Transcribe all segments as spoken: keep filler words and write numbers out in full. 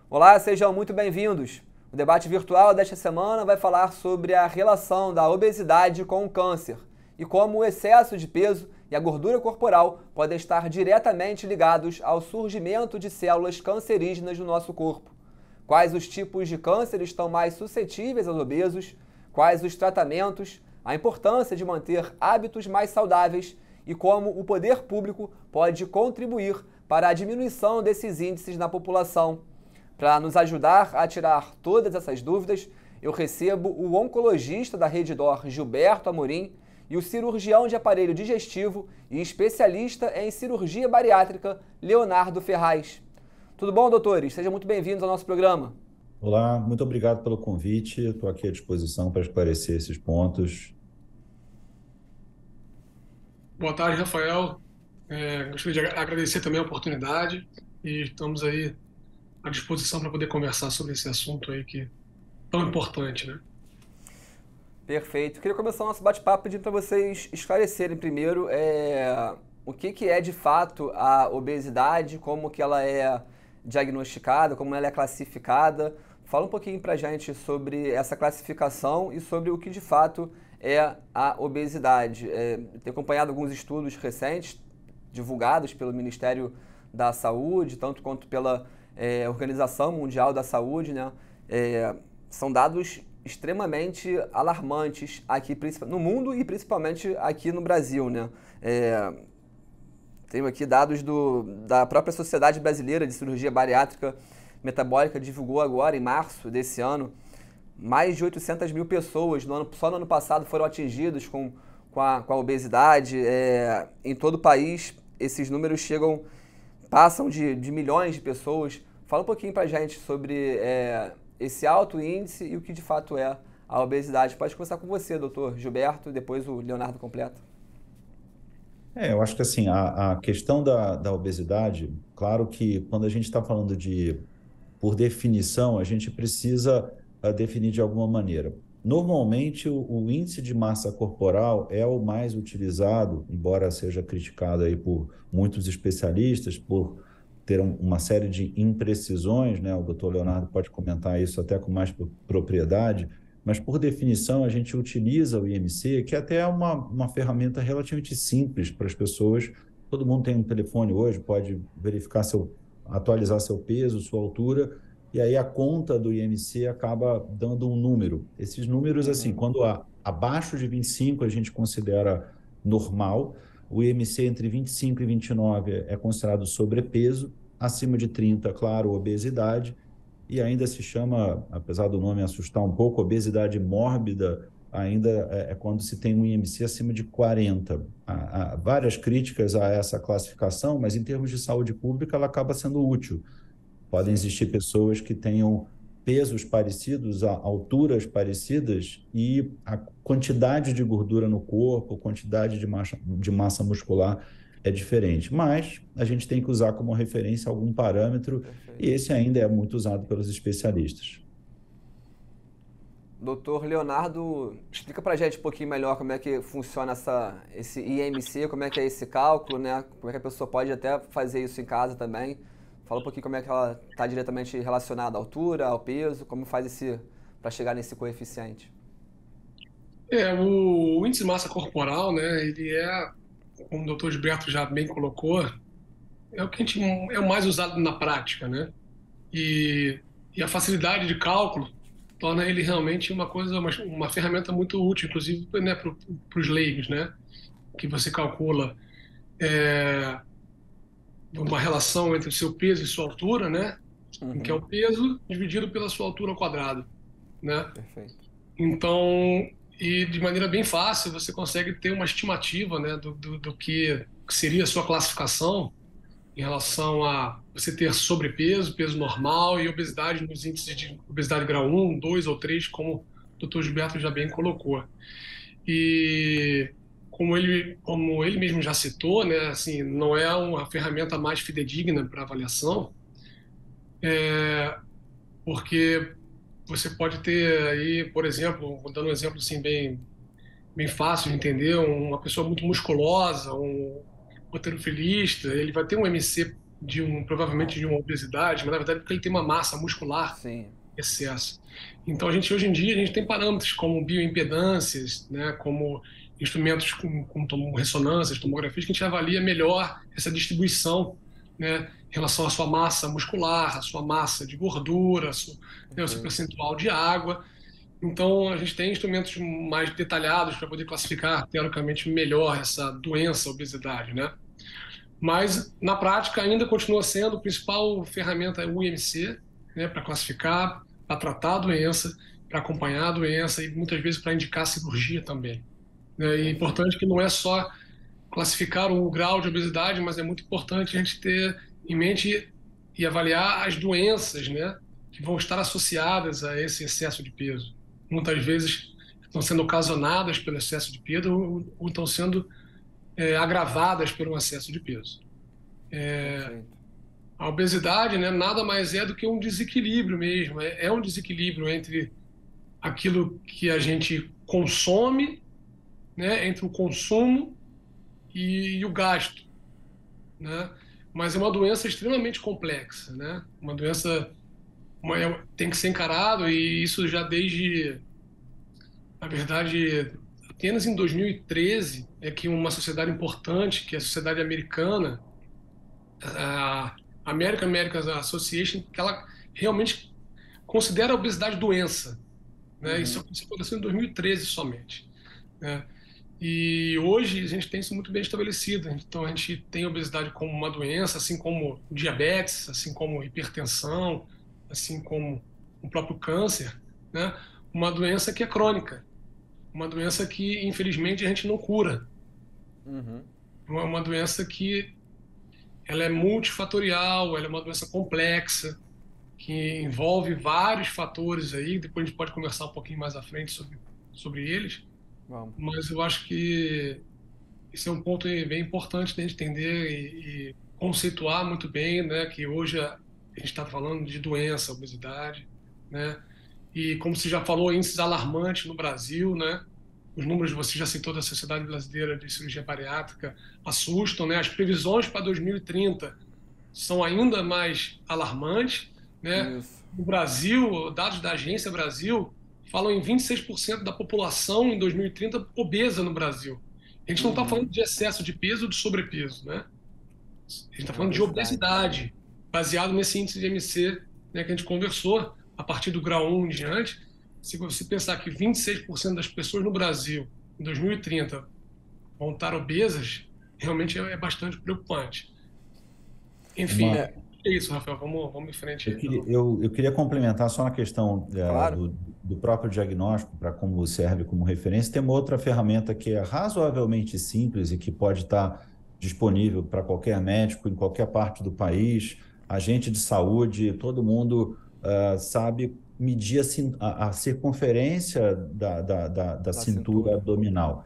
Olá, sejam muito bem-vindos. O debate virtual desta semana vai falar sobre a relação da obesidade com o câncer e como o excesso de peso e a gordura corporal podem estar diretamente ligados ao surgimento de células cancerígenas no nosso corpo. Quais os tipos de câncer estão mais suscetíveis aos obesos, quais os tratamentos, a importância de manter hábitos mais saudáveis e como o poder público pode contribuir para a diminuição desses índices na população. Para nos ajudar a tirar todas essas dúvidas, eu recebo o oncologista da Redditor, Gilberto Amorim, e o cirurgião de aparelho digestivo e especialista em cirurgia bariátrica, Leonardo Ferraz. Tudo bom, doutores? Sejam muito bem-vindos ao nosso programa. Olá, muito obrigado pelo convite. Estou aqui à disposição para esclarecer esses pontos. Boa tarde, Rafael. É, gostaria de agradecer também a oportunidade e estamos aí à disposição para poder conversar sobre esse assunto aí que é tão importante, né? Perfeito. Queria começar o nosso bate-papo pedindo para vocês esclarecerem primeiro é, o que, que é de fato a obesidade, como que ela é diagnosticada, como ela é classificada. Fala um pouquinho para a gente sobre essa classificação e sobre o que de fato é a obesidade. É, tenho acompanhado alguns estudos recentes, divulgados pelo Ministério da Saúde, tanto quanto pela é, Organização Mundial da Saúde, né? É, são dados extremamente alarmantes aqui no mundo e principalmente aqui no Brasil, né? É, tenho aqui dados do, da própria Sociedade Brasileira de Cirurgia Bariátrica Metabólica, divulgou agora, em março desse ano, mais de oitocentas mil pessoas no ano, só no ano passado foram atingidas com, com, a, com a obesidade. É, em todo o país, esses números chegam, passam de, de milhões de pessoas. Fala um pouquinho pra gente sobre é, esse alto índice e o que de fato é a obesidade. Pode começar com você, doutor Gilberto, e depois o Leonardo completa. É, eu acho que assim, a, a questão da, da obesidade, claro que quando a gente está falando de, por definição, a gente precisa uh, definir de alguma maneira. Normalmente, o, o índice de massa corporal é o mais utilizado, embora seja criticado aí por muitos especialistas, por ter um, uma série de imprecisões, né? O doutor Leonardo pode comentar isso até com mais propriedade, mas, por definição, a gente utiliza o I M C, que até é uma, uma ferramenta relativamente simples para as pessoas. Todo mundo tem um telefone hoje, pode verificar seu, atualizar seu peso, sua altura, e aí a conta do I M C acaba dando um número. Esses números, assim, Uhum. quando há, abaixo de vinte e cinco a gente considera normal, o I M C entre vinte e cinco e vinte e nove é considerado sobrepeso, acima de trinta, claro, obesidade, e ainda se chama, apesar do nome assustar um pouco, obesidade mórbida, ainda é, é quando se tem um I M C acima de quarenta. Há, há várias críticas a essa classificação, mas em termos de saúde pública ela acaba sendo útil. Podem Sim. existir pessoas que tenham pesos parecidos, a alturas parecidas e a quantidade de gordura no corpo, quantidade de massa, de massa muscular é diferente. Mas a gente tem que usar como referência algum parâmetro e Perfeito. esse ainda é muito usado pelos especialistas. Doutor Leonardo, explica pra gente um pouquinho melhor como é que funciona essa, esse I M C, como é que é esse cálculo, né? Como é que a pessoa pode até fazer isso em casa também. Fala um pouquinho como é que ela está diretamente relacionada à altura, ao peso, como faz esse para chegar nesse coeficiente. É, o, o índice de massa corporal, né, ele é, como o doutor Gilberto já bem colocou, é o que a gente, é o mais usado na prática, né? E, e a facilidade de cálculo torna ele realmente uma coisa, uma, uma ferramenta muito útil, inclusive, né, para os leigos, né? Que você calcula é, uma relação entre o seu peso e sua altura, né? Em que é Uhum. o peso dividido pela sua altura ao quadrado, né? Perfeito. Então, e de maneira bem fácil, você consegue ter uma estimativa, né, do, do, do que seria a sua classificação em relação a você ter sobrepeso, peso normal e obesidade nos índices de obesidade grau um, dois ou três, como o doutor Gilberto já bem colocou. E como ele, como ele mesmo já citou, né, assim, não é uma ferramenta mais fidedigna para avaliação, porque você pode ter aí, por exemplo, dando um exemplo assim bem, bem fácil de entender, uma pessoa muito musculosa, um halterofilista, ele vai ter um M C de um, provavelmente de uma obesidade, mas na verdade porque ele tem uma massa muscular Sim. em excesso. Então a gente hoje em dia a gente tem parâmetros como bioimpedâncias, né, como instrumentos com, com tom- ressonâncias, tomografias, que a gente avalia melhor essa distribuição, né, em relação à sua massa muscular, à sua massa de gordura, a sua, né, o seu Perfeito. percentual de água. Então, a gente tem instrumentos mais detalhados para poder classificar, teoricamente, melhor essa doença, a obesidade, né? Mas, na prática, ainda continua sendo a principal ferramenta é o I M C, né, para classificar, para tratar a doença, para acompanhar a doença e, muitas vezes, para indicar cirurgia também, né? E é Perfeito. importante que não é só classificar o grau de obesidade, mas é muito importante a gente ter em mente e avaliar as doenças, né, que vão estar associadas a esse excesso de peso. Muitas vezes estão sendo ocasionadas pelo excesso de peso ou, ou estão sendo é, agravadas pelo excesso de peso. Perfeito. A obesidade, né, nada mais é do que um desequilíbrio mesmo. É, é um desequilíbrio entre aquilo que a gente consome, né, entre o consumo e, e o gasto, né? Mas é uma doença extremamente complexa, né? Uma doença uma, é- tem que ser encarado e isso já desde, na verdade, apenas em dois mil e treze é que uma sociedade importante, que é a Sociedade Americana, a American Medical Association, que ela realmente considera a obesidade doença, né? Isso Uhum. aconteceu em dois mil e treze somente, né? E hoje a gente tem isso muito bem estabelecido. Então a gente tem a obesidade como uma doença, assim como diabetes, assim como hipertensão, assim como o próprio câncer, né? Uma doença que é crônica, uma doença que infelizmente a gente não cura, Uhum. uma uma doença que ela é multifatorial, ela é uma doença complexa, que envolve vários fatores aí. Depois a gente pode conversar um pouquinho mais à frente sobre, sobre eles, Vamos. mas eu acho que esse é um ponto bem importante de a gente entender e, e conceituar muito bem, né, que hoje a, a gente está falando de doença, obesidade, né, e como você já falou, índices alarmantes no Brasil, né, os números você já citou da Sociedade Brasileira de Cirurgia Bariátrica assustam, né, as previsões para dois mil e trinta são ainda mais alarmantes, né, Isso. no Brasil, dados da Agência Brasil falam em vinte e seis por cento da população em dois mil e trinta obesa no Brasil. A gente não está Uhum. falando de excesso de peso ou de sobrepeso, né? A gente está É falando de obesidade. obesidade, baseado nesse índice de M C, né, que a gente conversou, a partir do grau um em diante. Se você pensar que vinte e seis por cento das pessoas no Brasil, em dois mil e trinta, vão estar obesas, realmente é é bastante preocupante. Enfim, Uma, É, é isso, Rafael. Vamos, vamos em frente. eu queria, eu, eu queria complementar só na questão eh, claro. do, do próprio diagnóstico, para como serve como referência. Tem uma outra ferramenta que é razoavelmente simples e que pode estar disponível para qualquer médico em qualquer parte do país, agente de saúde, todo mundo ah, sabe medir a, cin- a- a circunferência da, da, da, da Da cintura cintura. abdominal.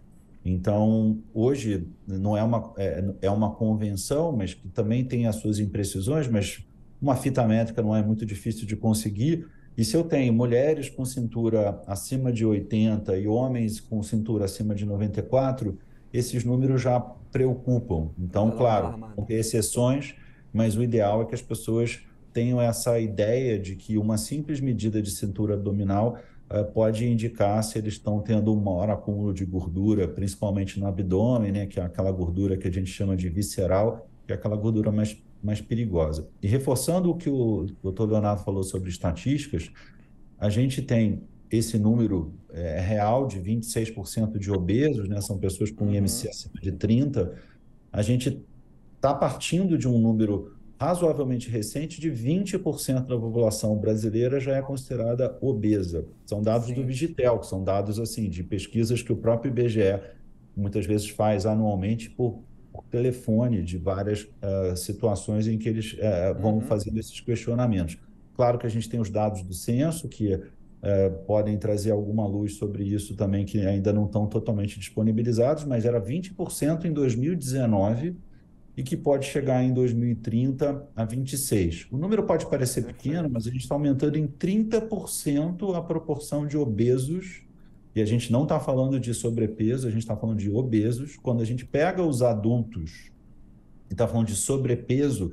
Então, hoje não é uma, é, é uma convenção, mas que também tem as suas imprecisões, mas uma fita métrica não é muito difícil de conseguir. E se eu tenho mulheres com cintura acima de oitenta e homens com cintura acima de noventa e quatro, esses números já preocupam. Então, Já dá uma claro, alarmada. vão ter exceções, mas o ideal é que as pessoas tenham essa ideia de que uma simples medida de cintura abdominal uh, pode indicar se eles estão tendo um maior acúmulo de gordura, principalmente no abdômen, né, que é aquela gordura que a gente chama de visceral, que é aquela gordura mais mais perigosa. E reforçando o que o doutor Leonardo falou sobre estatísticas, a gente tem esse número é, real de vinte e seis por cento de obesos, né? São pessoas com I M C Uhum. acima de trinta. A gente está partindo de um número razoavelmente recente de vinte por cento da população brasileira já é considerada obesa. São dados do Sim. Vigitel, que são dados assim de pesquisas que o próprio I B G E muitas vezes faz anualmente por, por telefone de várias uh, situações em que eles uh, vão Uhum. fazendo esses questionamentos. Claro que a gente tem os dados do censo que uh, podem trazer alguma luz sobre isso também, que ainda não estão totalmente disponibilizados, mas era vinte por cento em dois mil e dezenove e que pode chegar em dois mil e trinta a vinte e seis. O número pode parecer pequeno, Perfeito. mas a gente está aumentando em trinta por cento a proporção de obesos, e a gente não está falando de sobrepeso, a gente está falando de obesos. Quando a gente pega os adultos e está falando de sobrepeso,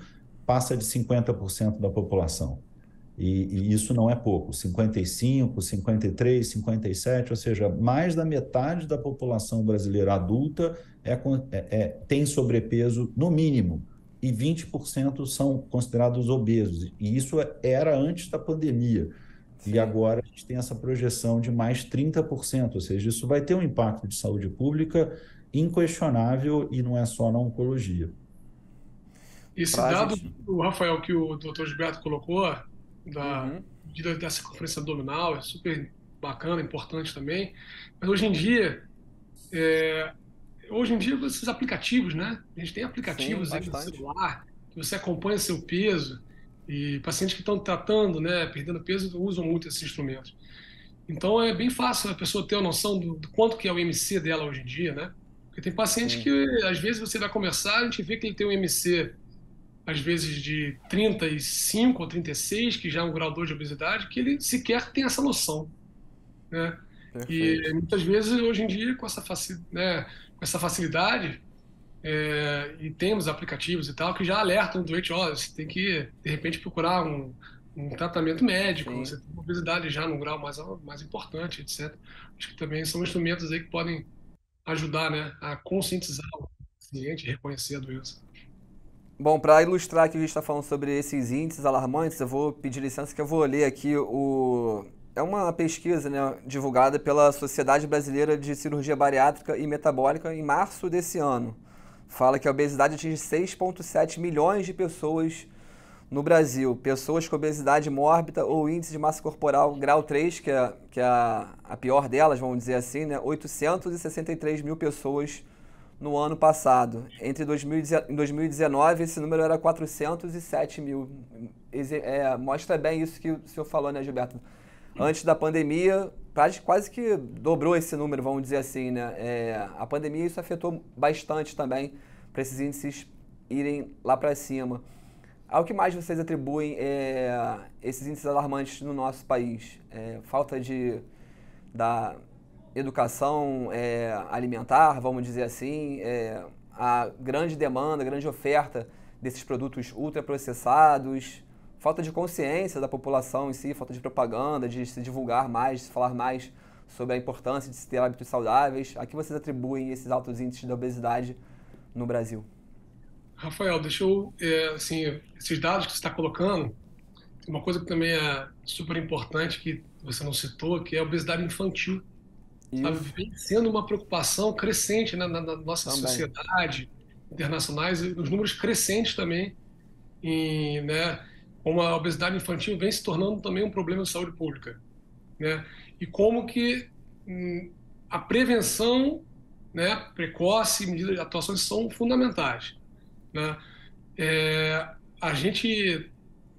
passa de cinquenta por cento da população. E, e isso não é pouco, cinquenta e cinco, cinquenta e três, cinquenta e sete, ou seja, mais da metade da população brasileira adulta é, é, é, tem sobrepeso no mínimo, e vinte por cento são considerados obesos. E isso era antes da pandemia. Sim. E agora a gente tem essa projeção de mais trinta por cento, ou seja, isso vai ter um impacto de saúde pública inquestionável e não é só na oncologia. Esse Pra dado, gente... o Rafael, que o doutor Gilberto colocou, da Uhum. medida da circunferência abdominal, é super bacana, importante também. Mas hoje em dia, é, hoje em dia, esses aplicativos, né? A gente tem aplicativos Sim, aí no bastante. celular que você acompanha seu peso, e pacientes que estão tratando, né, perdendo peso, usam muito esses instrumentos. Então é bem fácil a pessoa ter a noção do, do quanto que é o M C dela hoje em dia, né? Porque tem pacientes Sim. que, às vezes, você vai conversar, a gente vê que ele tem um M C às vezes de trinta e cinco ou trinta e seis, que já é um grau dois de obesidade, que ele sequer tem essa noção, né? Perfeito. E muitas vezes, hoje em dia, com essa, faci né, com essa facilidade, é, e temos aplicativos e tal, que já alertam o doente, ó, você tem que, de repente, procurar um, um tratamento médico, Sim. você tem uma obesidade já num grau mais, mais importante, etcétera. Acho que também são instrumentos aí que podem ajudar, né, a conscientizar o paciente e reconhecer a doença. Bom, para ilustrar que a gente está falando sobre esses índices alarmantes, eu vou pedir licença que eu vou ler aqui o... É uma pesquisa, né, divulgada pela Sociedade Brasileira de Cirurgia Bariátrica e Metabólica em março desse ano. Fala que a obesidade atinge seis vírgula sete milhões de pessoas no Brasil. Pessoas com obesidade mórbida ou índice de massa corporal grau três, que é, que é a, a pior delas, vamos dizer assim, né, oitocentos e sessenta e três mil pessoas no ano passado. Entre dois mil e dezenove, esse número era quatrocentos e sete mil. É, mostra bem isso que o senhor falou, né, Gilberto? Antes da pandemia, quase que dobrou esse número, vamos dizer assim, né? É, a pandemia, isso afetou bastante também para esses índices irem lá para cima. Ao que mais vocês atribuem é, esses índices alarmantes no nosso país? É, falta de... da educação é, alimentar, vamos dizer assim, é, a grande demanda, a grande oferta desses produtos ultraprocessados, falta de consciência da população em si, falta de propaganda, de se divulgar mais, de se falar mais sobre a importância de se ter hábitos saudáveis. A que vocês atribuem esses altos índices de obesidade no Brasil? Rafael, deixa eu, é, assim, esses dados que você está colocando, uma coisa que também é super importante que você não citou, que é a obesidade infantil. Sabe, Isso. vem sendo uma preocupação crescente, né, na, na nossa Também. sociedade, internacionais, e os números crescentes também, em, né, como a obesidade infantil vem se tornando também um problema de saúde pública, né, e como que hum, a prevenção, né, precoce e medidas de atuações são fundamentais, né. É, a gente,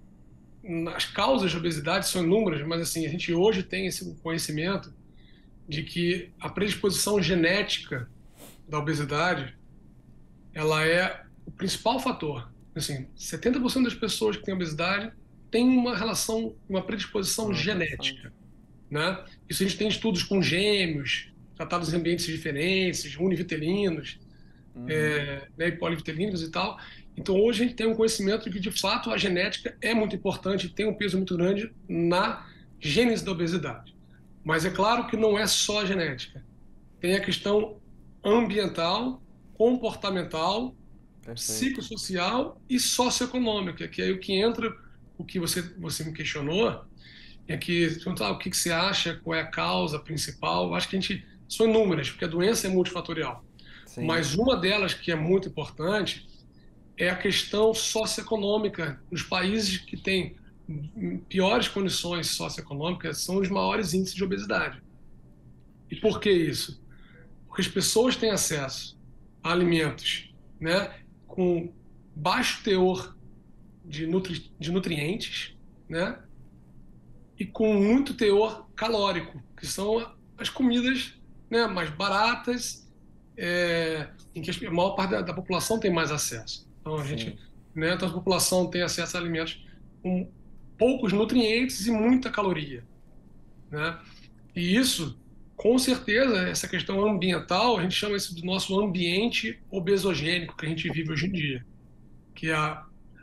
as causas de obesidade são inúmeras, mas assim, a gente hoje tem esse conhecimento de que a predisposição genética da obesidade, ela é o principal fator. Assim, setenta por cento das pessoas que têm obesidade têm uma relação, uma predisposição Ah, genética, né? Isso a gente tem estudos com gêmeos, tratados em ambientes diferentes, univitelinos, uhum. é, né, e polivitelinos e tal. Então, hoje a gente tem um conhecimento de que, de fato, a genética é muito importante, tem um peso muito grande na gênese da obesidade. Mas é claro que não é só a genética. Tem a questão ambiental, comportamental, Perfeito. psicossocial e socioeconômica, que é aí o que entra, o que você, você me questionou, é que, ah, o que você acha, qual é a causa principal? Eu acho que a gente, são inúmeras, porque a doença é multifatorial. Sim. Mas uma delas que é muito importante é a questão socioeconômica. Os países que têm piores condições socioeconômicas são os maiores índices de obesidade. E por que isso? Porque as pessoas têm acesso a alimentos, né, com baixo teor de, nutri de nutrientes, né, e com muito teor calórico, que são as comidas, né, mais baratas, é, em que a maior parte da, da população tem mais acesso. Então a Sim. gente, né, então a população tem acesso a alimentos com poucos nutrientes e muita caloria, né? E isso, com certeza, essa questão ambiental, a gente chama isso do nosso ambiente obesogênico que a gente vive hoje em dia, que é a,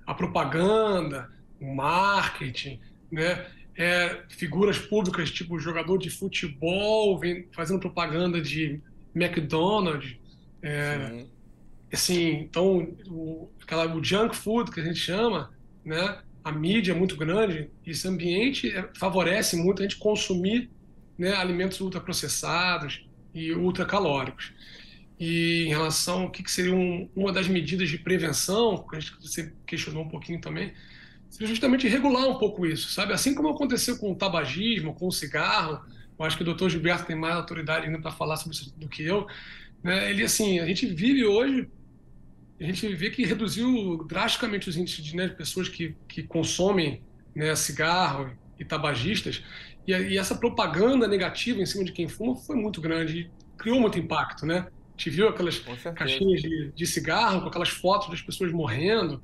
a propaganda, o marketing, né? É, figuras públicas, tipo jogador de futebol, vem fazendo propaganda de McDonald's. É, Sim, assim, então, o, aquela, o junk food que a gente chama, né? A mídia é muito grande, e esse ambiente é, favorece muito a gente consumir, né, alimentos ultraprocessados e ultracalóricos. E em relação ao que, que seria um, uma das medidas de prevenção, que a gente você questionou um pouquinho também, seria justamente regular um pouco isso, sabe? Assim como aconteceu com o tabagismo, com o cigarro, eu acho que o doutor Gilberto tem mais autoridade ainda para falar sobre isso do que eu, né? Ele, assim, a gente vive hoje, a gente vê que reduziu drasticamente os índices de, né, de pessoas que, que consomem, né, cigarro e tabagistas, e, e essa propaganda negativa em cima de quem fuma foi muito grande, e criou muito impacto, né? A gente viu aquelas com certeza. caixinhas de, de cigarro com aquelas fotos das pessoas morrendo,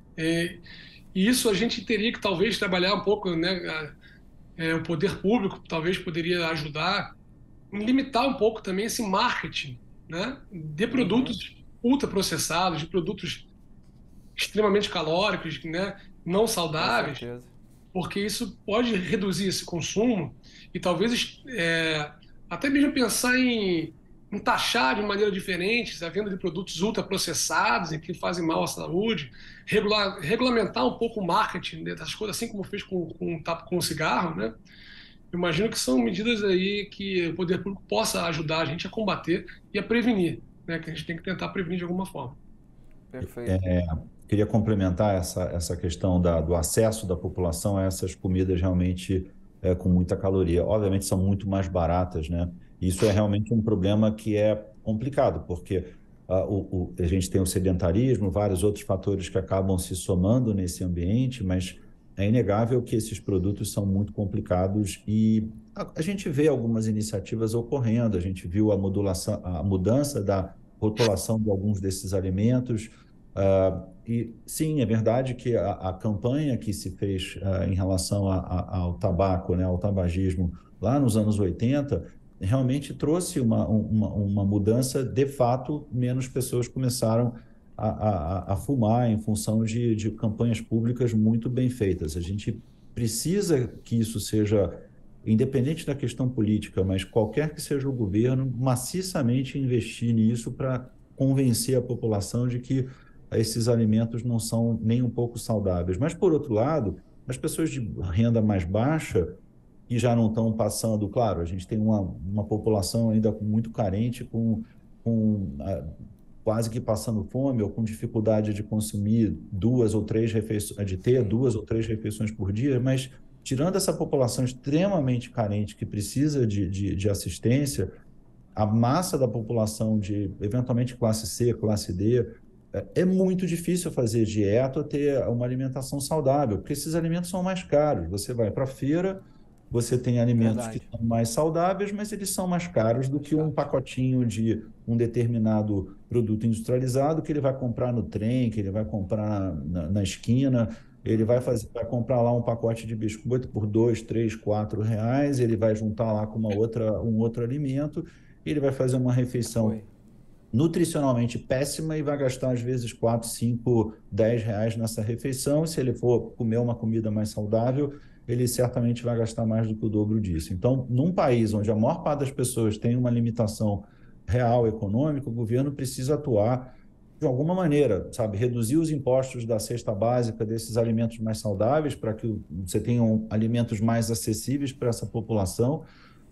é, e isso a gente teria que talvez trabalhar um pouco, né? a- é, o poder público talvez poderia ajudar em limitar um pouco também esse marketing, né? De Uhum, produtos ultraprocessados, de produtos extremamente calóricos, né? Não com saudáveis, certeza. porque isso pode reduzir esse consumo e talvez é, até mesmo pensar em, em taxar de maneira diferente a venda de produtos ultraprocessados e que fazem mal à saúde, regular, regulamentar um pouco o marketing, né, das coisas, assim como fez com, com, com o cigarro, né? Eu imagino que são medidas aí que o poder público possa ajudar a gente a combater e a prevenir, né? Que a gente tem que tentar prevenir de alguma forma. Perfeito. Queria complementar essa, essa questão da, do acesso da população a essas comidas realmente é, com muita caloria. Obviamente são muito mais baratas, né? Isso é realmente um problema que é complicado, porque ah, o, o, a gente tem o sedentarismo, vários outros fatores que acabam se somando nesse ambiente, mas é inegável que esses produtos são muito complicados e a, a gente vê algumas iniciativas ocorrendo, a gente viu a modulação, a mudança da rotulação de alguns desses alimentos. Uh, e sim, é verdade que a, a campanha que se fez uh, em relação a, a, ao tabaco, né, ao tabagismo, lá nos anos oitenta, realmente trouxe uma, uma, uma mudança. De fato, menos pessoas começaram a, a, a fumar em função de, de campanhas públicas muito bem feitas. A gente precisa que isso seja, independente da questão política, mas qualquer que seja o governo, maciçamente investir nisso para convencer a população de que esses alimentos não são nem um pouco saudáveis. Mas, por outro lado, as pessoas de renda mais baixa, que já não estão passando, claro, a gente tem uma, uma população ainda muito carente, com, com ah, quase que passando fome ou com dificuldade de consumir duas ou três refeições, de ter Sim, duas ou três refeições por dia, mas tirando essa população extremamente carente que precisa de, de, de assistência, a massa da população de, eventualmente, classe C, classe D, é é muito difícil fazer dieta ou ter uma alimentação saudável, porque esses alimentos são mais caros. Você vai para a feira, você tem alimentos que verdade. são mais saudáveis, mas eles são mais caros do Mais que um caros. pacotinho de um determinado produto industrializado que ele vai comprar no trem, que ele vai comprar na, na esquina. Ele vai Uhum. fazer, vai comprar lá um pacote de biscoito por dois, três, quatro reais. Ele vai juntar lá com uma outra, um outro alimento. Ele vai fazer uma refeição Foi. nutricionalmente péssima e vai gastar, às vezes, quatro, cinco, dez reais nessa refeição. Se ele for comer uma comida mais saudável, ele certamente vai gastar mais do que o dobro disso. Então, num país onde a maior parte das pessoas tem uma limitação real econômica, o governo precisa atuar de alguma maneira, sabe? Reduzir os impostos da cesta básica desses alimentos mais saudáveis para que você tenha alimentos mais acessíveis para essa população.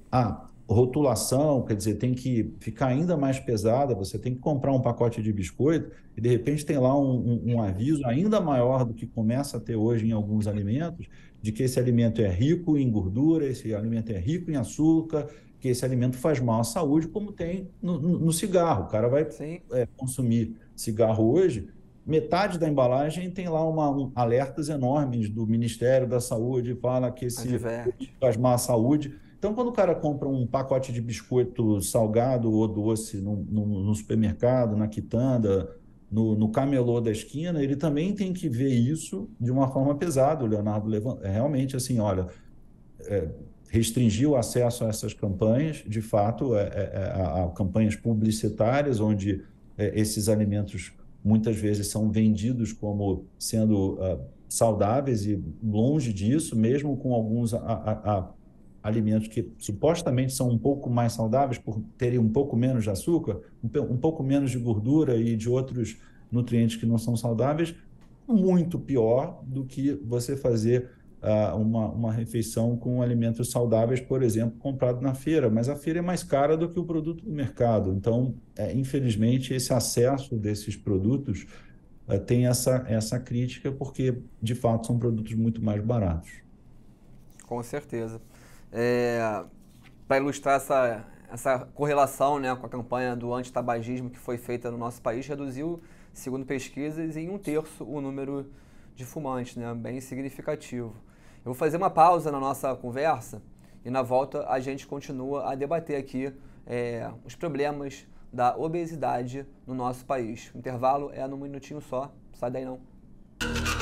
A rotulação, quer dizer, tem que ficar ainda mais pesada, você tem que comprar um pacote de biscoito e, de repente, tem lá um, um, um aviso ainda maior do que começa a ter hoje em alguns alimentos, de que esse alimento é rico em gordura, esse alimento é rico em açúcar, que esse alimento faz mal à saúde, como tem no, no, no cigarro. O cara vai Sim, é, consumir cigarro hoje, metade da embalagem tem lá uma, um, alertas enormes do Ministério da Saúde, fala que esse adverte. faz mal à saúde. Então, quando o cara compra um pacote de biscoito salgado ou doce no, no, no supermercado, na quitanda, no, no camelô da esquina, ele também tem que ver isso de uma forma pesada. O Leonardo levanta, é realmente assim, olha, é, restringir o acesso a essas campanhas, de fato, é, é, a, a campanhas publicitárias, onde é, esses alimentos muitas vezes são vendidos como sendo uh, saudáveis e longe disso, mesmo com alguns a, a, a, alimentos que supostamente são um pouco mais saudáveis por terem um pouco menos de açúcar, um, um pouco menos de gordura e de outros nutrientes que não são saudáveis, muito pior do que você fazer uh, uma, uma refeição com alimentos saudáveis, por exemplo, comprado na feira. Mas a feira é mais cara do que o produto do mercado. Então, é, infelizmente, esse acesso desses produtos uh, tem essa, essa crítica, porque, de fato, são produtos muito mais baratos. Com certeza. É, para ilustrar essa, essa correlação, né, com a campanha do antitabagismo que foi feita no nosso país, reduziu, segundo pesquisas, em um terço o número de fumantes, né, bem significativo. Eu vou fazer uma pausa na nossa conversa e na volta a gente continua a debater aqui é, os problemas da obesidade no nosso país. O intervalo é num minutinho só, sai daí não.